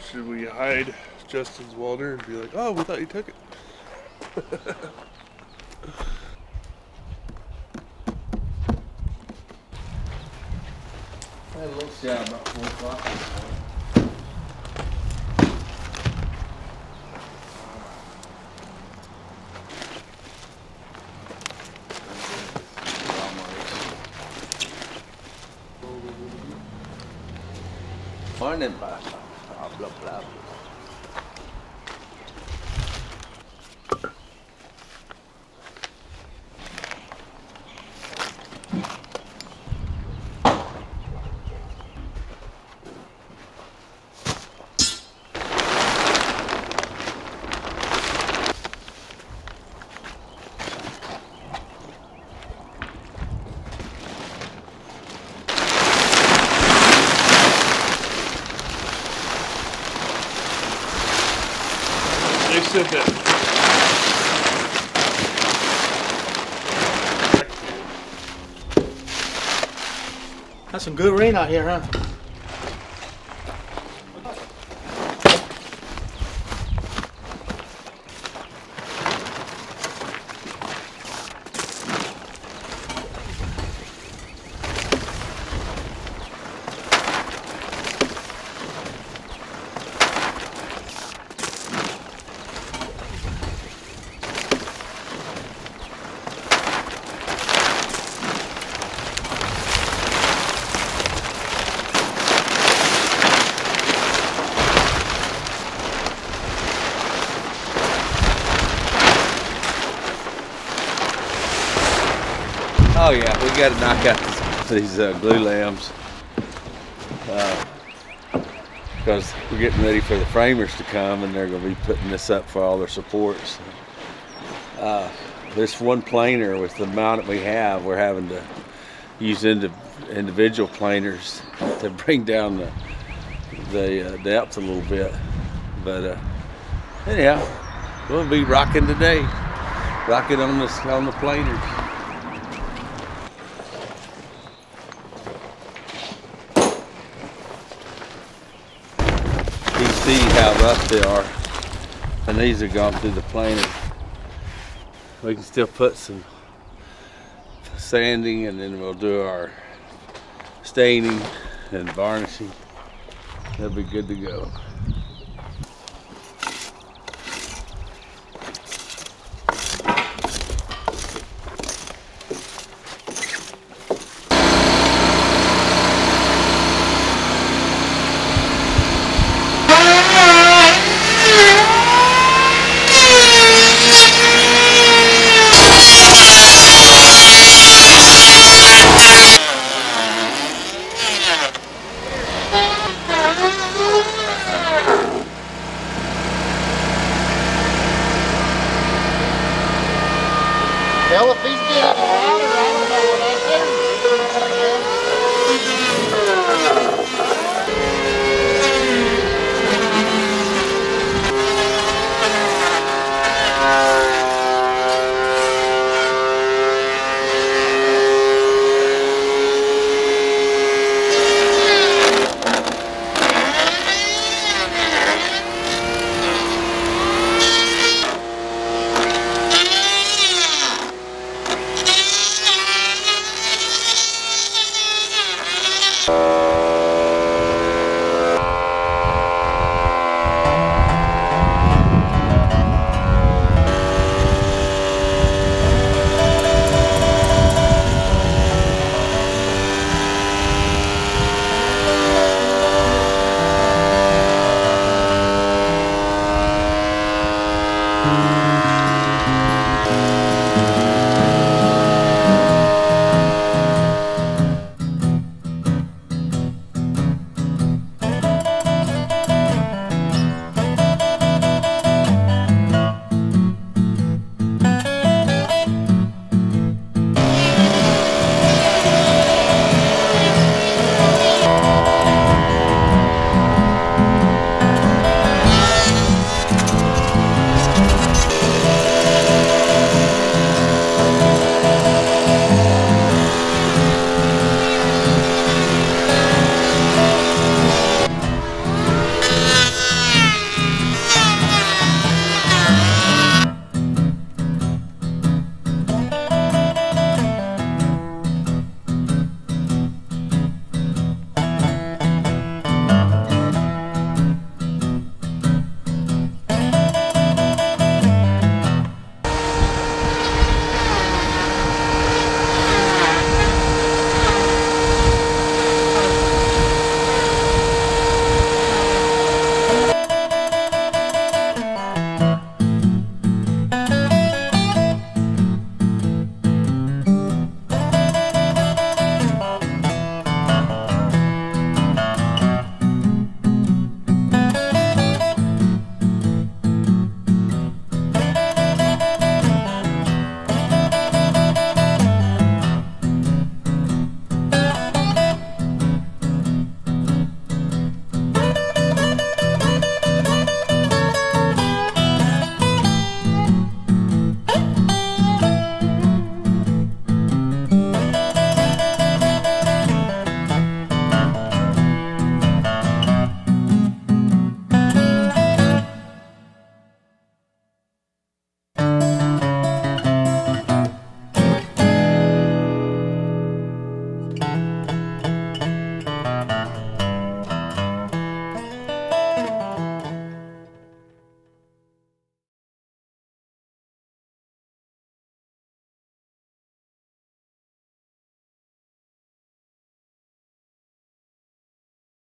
Should we hide Justin's welder and be like, oh, we thought you took it? I had a little shower about 4 o'clock this morning. Morning, blah, blah, blah. They said that. That's some good rain out here, huh? Oh yeah, we got to knock out these glue lambs because we're getting ready for the framers to come, and they're going to be putting this up for all their supports. This one planer with the amount that we have, we're having to use individual planers to bring down the depth a little bit. But anyhow, we'll be rocking today, rocking on the planers. You see how rough they are, and these are gone through the planer. We can still put some sanding, and then we'll do our staining and varnishing. They'll be good to go.